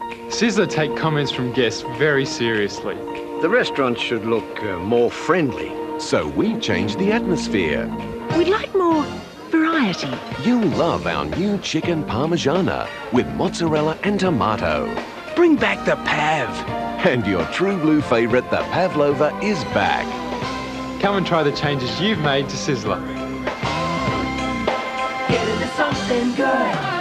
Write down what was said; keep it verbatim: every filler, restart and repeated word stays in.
Sizzler take comments from guests very seriously. The restaurant should look uh, more friendly. So we changed the atmosphere. We'd like more variety. You'll love our new chicken parmigiana with mozzarella and tomato. Bring back the Pav. And your true blue favourite, the pavlova, is back. Come and try the changes you've made to Sizzler. Get into something good.